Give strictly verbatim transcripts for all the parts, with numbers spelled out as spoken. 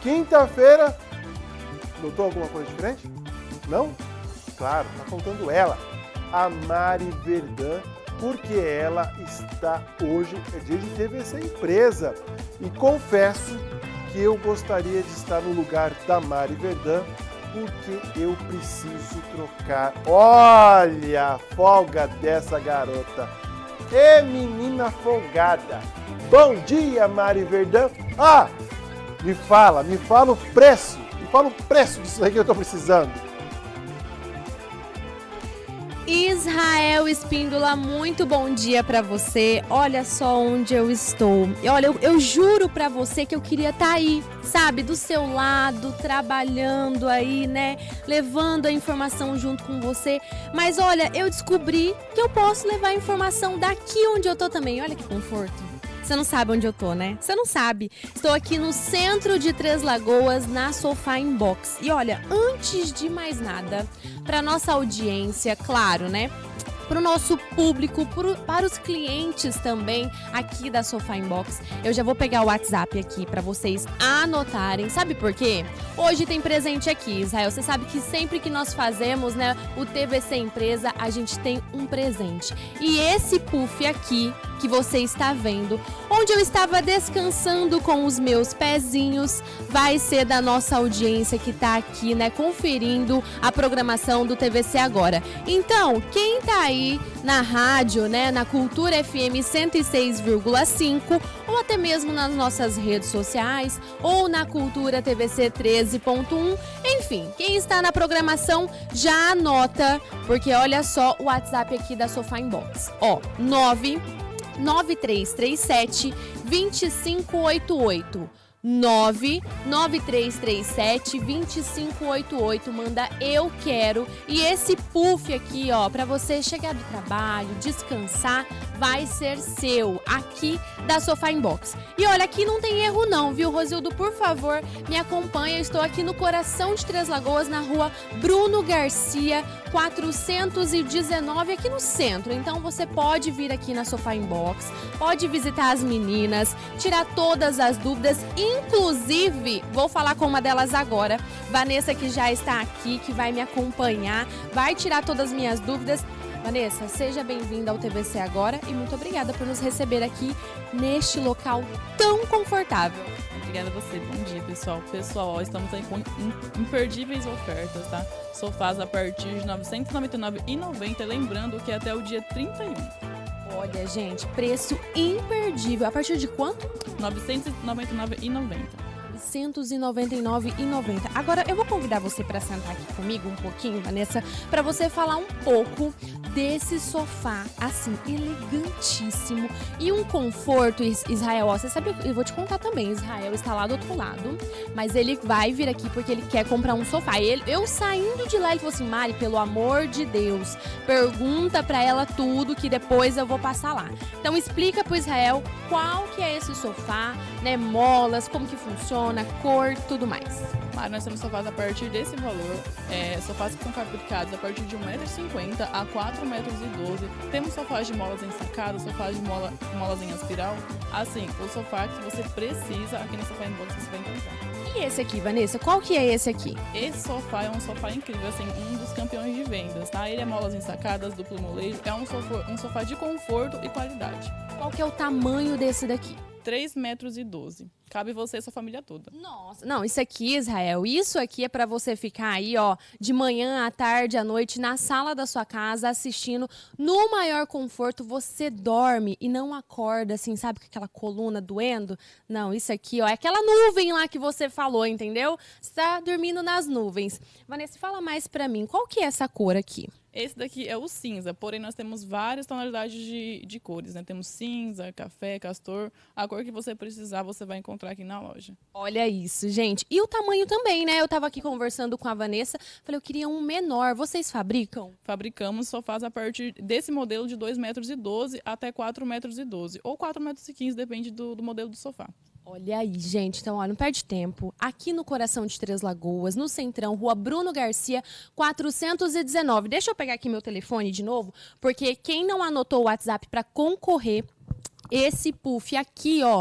Quinta-feira, notou alguma coisa diferente? Não? Claro, tá faltando ela, a Mari Verdun, porque ela está hoje, é dia de T V C Empresa. E confesso que eu gostaria de estar no lugar da Mari Verdun, porque eu preciso trocar. Olha a folga dessa garota. Ê, menina folgada. Bom dia, Mari Verdun. Ah, me fala, me fala o preço. Me fala o preço disso aí que eu tô precisando. Israel Espíndola, muito bom dia para você. Olha só onde eu estou. E olha, eu, eu juro para você que eu queria estar aí, sabe, do seu lado, trabalhando aí, né, levando a informação junto com você. Mas olha, eu descobri que eu posso levar a informação daqui onde eu tô também. Olha que conforto. Você não sabe onde eu tô, né? Você não sabe. Estou aqui no centro de Três Lagoas, na Sofá Inbox. E olha, antes de mais nada, para nossa audiência, claro, né? Para o nosso público, pro, para os clientes também aqui da Sofá Inbox, eu já vou pegar o WhatsApp aqui para vocês anotarem. Sabe por quê? Hoje tem presente aqui, Israel. Você sabe que sempre que nós fazemos, né, o T V C Empresa, a gente tem um presente. E esse puff aqui que você está vendo, onde eu estava descansando com os meus pezinhos, vai ser da nossa audiência que está aqui, né, conferindo a programação do T V C Agora. Então, quem tá aí na rádio, né, na Cultura F M cento e seis vírgula cinco, ou até mesmo nas nossas redes sociais, ou na Cultura T V C treze ponto um, enfim, quem está na programação já anota, porque olha só o WhatsApp aqui da Sofá Inbox, ó, nove nove três três sete, dois cinco oito oito. nove nove três três sete, dois cinco oito oito, manda eu quero. E esse puff aqui, ó, pra você chegar do trabalho, descansar, vai ser seu, aqui da Sofá Inbox. E olha, aqui não tem erro não, viu, Rosildo? Por favor, me acompanha, eu estou aqui no coração de Três Lagoas, na rua Bruno Garcia, quatrocentos e dezenove, aqui no centro. Então você pode vir aqui na Sofá Inbox, pode visitar as meninas, tirar todas as dúvidas. Inclusive, vou falar com uma delas agora, Vanessa, que já está aqui, que vai me acompanhar, vai tirar todas as minhas dúvidas. Vanessa, seja bem-vinda ao T V C Agora e muito obrigada por nos receber aqui neste local tão confortável. Obrigada a você, bom dia, pessoal. Pessoal, ó, estamos aí com imperdíveis ofertas, tá? Sofás a partir de novecentos e noventa e nove reais e noventa centavos, lembrando que é até o dia trinta e um. Olha, gente, preço imperdível. A partir de quanto? novecentos e noventa e nove reais e noventa centavos. novecentos e noventa e nove reais e noventa centavos. Agora, eu vou convidar você para sentar aqui comigo um pouquinho, Vanessa, para você falar um pouco desse sofá, assim, elegantíssimo e um conforto, Israel. Ó, você sabe, eu vou te contar também, Israel está lá do outro lado, mas ele vai vir aqui porque ele quer comprar um sofá. Ele, eu saindo de lá, ele falou assim, Mari, pelo amor de Deus, pergunta para ela tudo que depois eu vou passar lá. Então explica pro Israel qual que é esse sofá, né, molas, como que funciona, cor, tudo mais. Mari, nós temos sofás a partir desse valor, é, sofás que são fabricados a partir de um metro e cinquenta a quatro metros e doze. Temos sofás de molas ensacadas, sofás de mola, molas em espiral. Assim, o sofá que você precisa aqui no Sofá Inbox você vai encontrar. E esse aqui, Vanessa, qual que é esse aqui? Esse sofá é um sofá incrível, assim, um dos campeões de vendas, tá? Ele é molas ensacadas, duplo molejo, é um sofá, um sofá de conforto e qualidade. Qual que é o tamanho desse daqui? três metros e doze. Cabe você e sua família toda. Nossa, não, isso aqui, Israel, isso aqui é para você ficar aí, ó, de manhã, à tarde, à noite, na sala da sua casa, assistindo no maior conforto. Você dorme e não acorda, assim, sabe, com aquela coluna doendo? Não, isso aqui, ó, é aquela nuvem lá que você falou, entendeu? Você tá dormindo nas nuvens. Vanessa, fala mais para mim, qual que é essa cor aqui? Esse daqui é o cinza, porém nós temos várias tonalidades de, de cores, né? Temos cinza, café, castor. A cor que você precisar, você vai encontrar aqui na loja. Olha isso, gente. E o tamanho também, né? Eu tava aqui conversando com a Vanessa, falei, eu queria um menor. Vocês fabricam? Fabricamos sofás a partir desse modelo de dois metros e doze até quatro metros e doze. Ou quatro metros e quinze, depende do, do modelo do sofá. Olha aí, gente. Então, olha, não perde tempo. Aqui no coração de Três Lagoas, no Centrão, Rua Bruno Garcia, quatrocentos e dezenove. Deixa eu pegar aqui meu telefone de novo, porque quem não anotou o WhatsApp para concorrer, esse puff aqui, ó,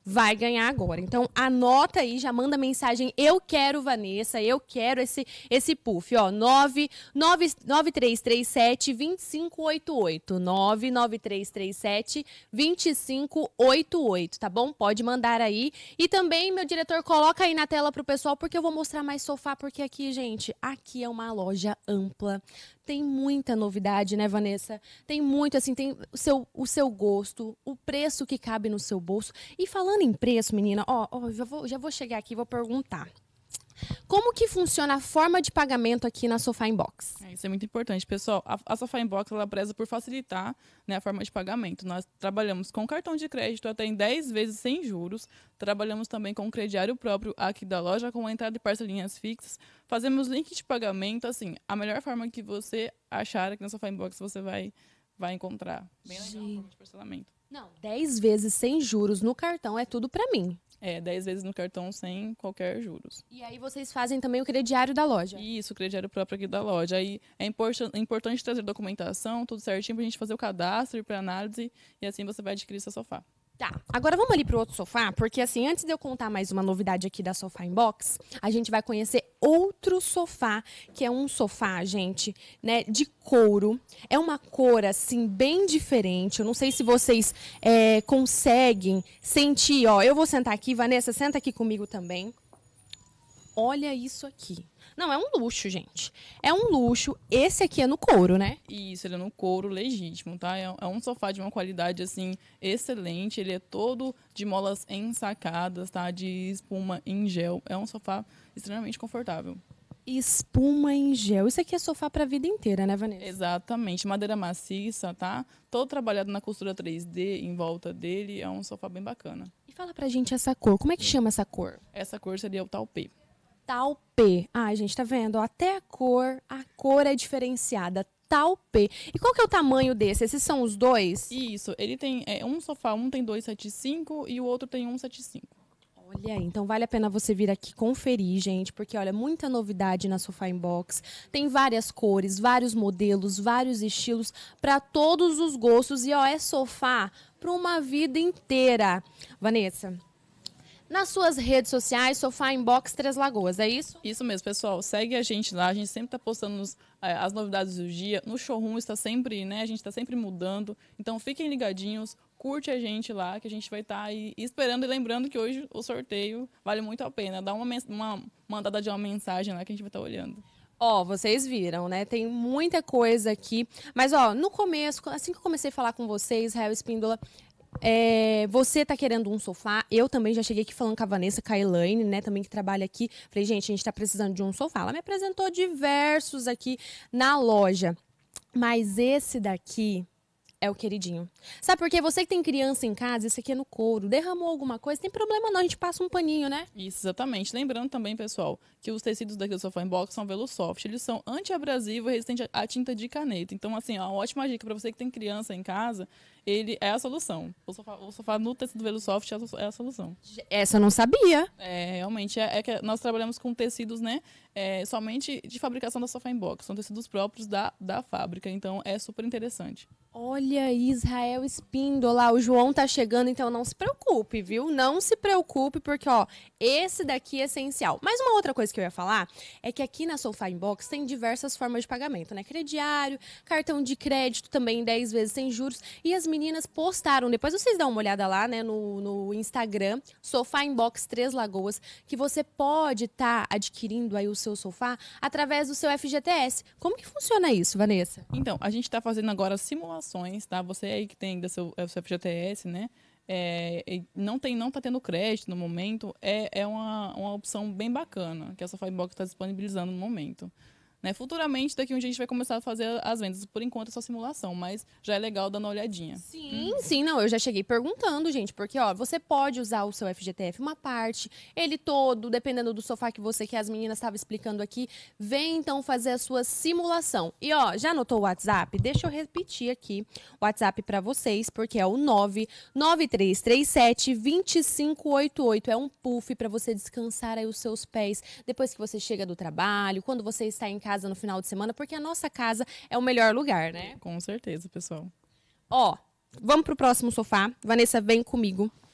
vai ganhar agora. Então, anota aí, já manda mensagem, eu quero Vanessa, eu quero esse, esse puff, ó, nove nove três três sete, dois cinco oito oito, nove nove três três sete, dois cinco oito oito, tá bom? Pode mandar aí. E também, meu diretor, coloca aí na tela pro pessoal, porque eu vou mostrar mais sofá, porque aqui, gente, aqui é uma loja ampla. Tem muita novidade, né, Vanessa? Tem muito, assim, tem o seu, o seu gosto, o preço que cabe no seu bolso. E falando em preço, menina, ó, ó já, vou, já vou chegar aqui e vou perguntar. Como que funciona a forma de pagamento aqui na Sofá Inbox? É, isso é muito importante, pessoal. A, a Sofá Inbox, ela preza por facilitar, né, a forma de pagamento. Nós trabalhamos com cartão de crédito até em dez vezes sem juros. Trabalhamos também com crediário próprio aqui da loja, com entrada de parcelinhas fixas. Fazemos link de pagamento, assim, a melhor forma que você achar aqui na Sofá Inbox, você vai, vai encontrar. Bem legal a forma de parcelamento. Não, dez vezes sem juros no cartão é tudo pra mim. É, dez vezes no cartão sem qualquer juros. E aí vocês fazem também o crediário da loja? Isso, o crediário próprio aqui da loja. Aí é import- importante trazer documentação, tudo certinho, pra gente fazer o cadastro, ir pra análise, e assim você vai adquirir seu sofá. Tá, agora vamos ali pro outro sofá, porque assim, antes de eu contar mais uma novidade aqui da Sofá Inbox, a gente vai conhecer outro sofá, que é um sofá, gente, né, de couro. É uma cor, assim, bem diferente. Eu não sei se vocês é, conseguem sentir, ó, eu vou sentar aqui, Vanessa, senta aqui comigo também. Olha isso aqui. Não, é um luxo, gente. É um luxo. Esse aqui é no couro, né? Isso, ele é no couro legítimo, tá? É, é um sofá de uma qualidade, assim, excelente. Ele é todo de molas ensacadas, tá? De espuma em gel. É um sofá extremamente confortável. Espuma em gel. Isso aqui é sofá pra vida inteira, né, Vanessa? Exatamente. Madeira maciça, tá? Todo trabalhado na costura três D em volta dele. É um sofá bem bacana. E fala pra gente essa cor. Como é que chama essa cor? Essa cor seria o Taupê. Taupê. Ah, gente, tá vendo? Até a cor, a cor é diferenciada. Taupê. E qual que é o tamanho desse? Esses são os dois? Isso, ele tem é, um sofá, um tem dois vírgula setenta e cinco e o outro tem um vírgula setenta e cinco. Olha aí, então vale a pena você vir aqui conferir, gente, porque olha, muita novidade na Sofá Inbox. Tem várias cores, vários modelos, vários estilos para todos os gostos e ó, é sofá para uma vida inteira. Vanessa, nas suas redes sociais, Sofá Inbox Três Lagoas, é isso? Isso mesmo, pessoal. Segue a gente lá. A gente sempre está postando nos, é, as novidades do dia. No showroom está sempre, né? A gente está sempre mudando. Então fiquem ligadinhos. Curte a gente lá, que a gente vai estar tá aí esperando e lembrando que hoje o sorteio vale muito a pena. Dá uma, uma mandada de uma mensagem lá que a gente vai estar tá olhando. Ó, vocês viram, né? Tem muita coisa aqui. Mas, ó, no começo, assim que eu comecei a falar com vocês, Rael Espíndola, É, você tá querendo um sofá, eu também já cheguei aqui falando com a Vanessa, com a Elaine, né, também que trabalha aqui, falei, gente, a gente tá precisando de um sofá, ela me apresentou diversos aqui na loja, mas esse daqui é o queridinho. Sabe por quê? Você que tem criança em casa, esse aqui é no couro, derramou alguma coisa, tem problema não, a gente passa um paninho, né? Isso, exatamente. Lembrando também, pessoal, que os tecidos daqui do Sofá Inbox são Velosoft. Eles são anti-abrasivo e resistente à tinta de caneta. Então, assim, ó, uma ótima dica para você que tem criança em casa, ele é a solução. O sofá, o sofá no tecido Velosoft é a solução. Essa eu não sabia. É, realmente, é, é que nós trabalhamos com tecidos, né, é, somente de fabricação da Sofá Inbox. São tecidos próprios da, da fábrica, então é super interessante. Olha, Israel Espíndola, o João tá chegando, então não se preocupe, viu? Não se preocupe, porque, ó, esse daqui é essencial. Mas uma outra coisa que eu ia falar é que aqui na Sofá Inbox tem diversas formas de pagamento, né? Crediário, cartão de crédito também, dez vezes sem juros. E as meninas postaram, depois vocês dão uma olhada lá, né, no, no Instagram, Sofá Inbox Três Lagoas, que você pode estar tá adquirindo aí o seu sofá através do seu F G T S. Como que funciona isso, Vanessa? Então, a gente tá fazendo agora simulações, tá? Você aí que tem ainda seu, seu F G T S, né? É, não tem, não tá tendo crédito no momento, é, é uma, uma opção bem bacana que a Sofá Inbox está disponibilizando no momento. Né? Futuramente, daqui um dia a gente vai começar a fazer as vendas. Por enquanto é só simulação, mas já é legal dar uma olhadinha. Sim, hum. sim, não, eu já cheguei perguntando, gente, porque, ó, você pode usar o seu F G T F, uma parte, ele todo, dependendo do sofá que você quer, as meninas estavam explicando aqui, vem então fazer a sua simulação. E, ó, já anotou o WhatsApp? Deixa eu repetir aqui o WhatsApp pra vocês, porque é o nove nove três três sete, dois cinco oito oito, é um puff pra você descansar aí os seus pés, depois que você chega do trabalho, quando você está em casa no final de semana, porque a nossa casa é o melhor lugar, né? Com certeza, pessoal. Ó, vamos pro próximo sofá. Vanessa, vem comigo.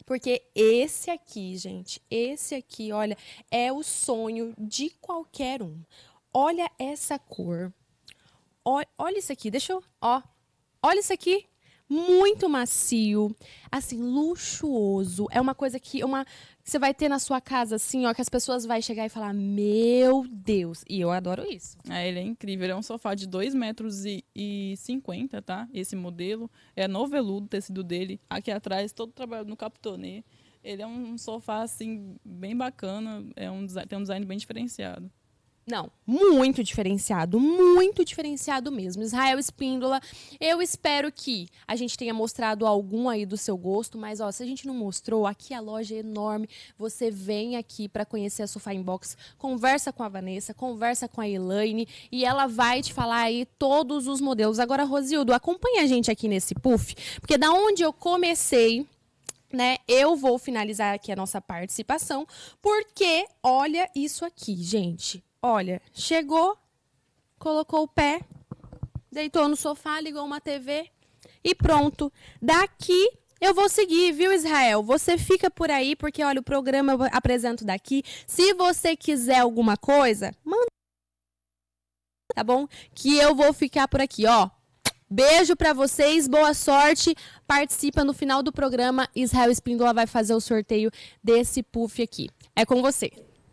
Porque esse aqui, gente, esse aqui, olha, é o sonho de qualquer um. Olha essa cor. Olha, olha isso aqui, deixa eu... Ó, olha isso aqui. Muito macio, assim, luxuoso. É uma coisa que uma, que você vai ter na sua casa, assim, ó, que as pessoas vão chegar e falar, meu Deus. E eu adoro isso. É, ele é incrível. Ele é um sofá de dois metros e cinquenta, tá? Esse modelo. É noveludo o tecido dele. Aqui atrás, todo trabalhado no capitonê. Ele é um sofá, assim, bem bacana. É um, tem um design bem diferenciado. Não, muito diferenciado, muito diferenciado mesmo. Israel Espíndola, eu espero que a gente tenha mostrado algum aí do seu gosto, mas ó, se a gente não mostrou, aqui a loja é enorme, você vem aqui para conhecer a Sofá Inbox, conversa com a Vanessa, conversa com a Elaine e ela vai te falar aí todos os modelos. Agora, Rosildo, acompanha a gente aqui nesse puff, porque da onde eu comecei... Né, eu vou finalizar aqui a nossa participação, porque olha isso aqui, gente. Olha, chegou, colocou o pé, deitou no sofá, ligou uma T V e pronto. Daqui eu vou seguir, viu, Israel? Você fica por aí, porque, olha, o programa eu apresento daqui. Se você quiser alguma coisa, manda, tá bom? Que eu vou ficar por aqui, ó. Beijo pra vocês, boa sorte. Participa no final do programa. Israel Espíndola vai fazer o sorteio desse puff aqui. É com você.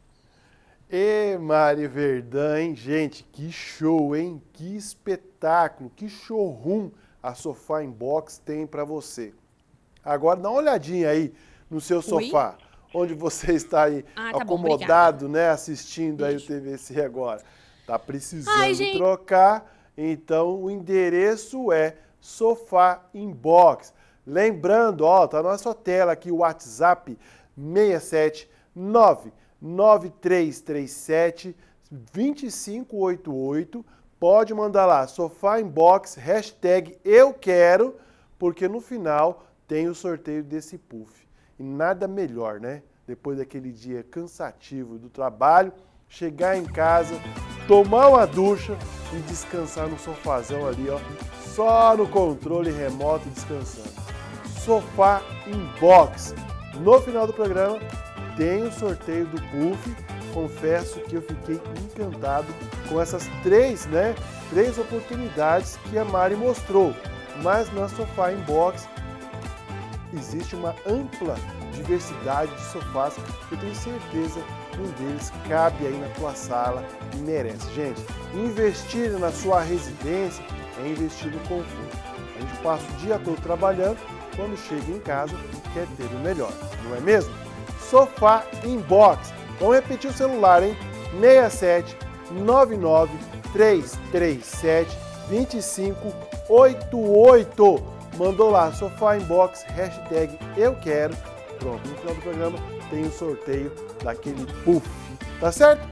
E Mari Verdun, hein? Gente, que show, hein? Que espetáculo, que showroom a Sofá Inbox tem pra você. Agora dá uma olhadinha aí no seu sofá, Oi? onde você está aí ah, tá acomodado, bom, né? Assistindo Beijo. aí o T V C agora. Tá precisando Ai, trocar... Então, o endereço é Sofá Inbox. Lembrando, ó, tá na nossa tela aqui o WhatsApp seis sete nove nove três três sete dois cinco oito oito. Pode mandar lá, Sofá Inbox, hashtag eu quero, porque no final tem o sorteio desse puff. E nada melhor, né? Depois daquele dia cansativo do trabalho, chegar em casa, tomar uma ducha e descansar no sofazão ali, ó, só no controle remoto descansando. Sofá Inbox. No final do programa tem o sorteio do puff. Confesso que eu fiquei encantado com essas três, né, três oportunidades que a Mari mostrou. Mas na Sofá Inbox existe uma ampla diversidade de sofás que eu tenho certeza que um deles cabe aí na tua sala e merece. Gente, investir na sua residência é investir no conforto. A gente passa o dia todo trabalhando, quando chega em casa quer ter o melhor, não é mesmo? Sofá Inbox. Vamos repetir o celular, hein? seis sete nove nove três três sete dois cinco oito oito. Mandou lá, Sofá Inbox, hashtag eu quero. Pronto, no final do programa tem o sorteio daquele puff. Tá certo?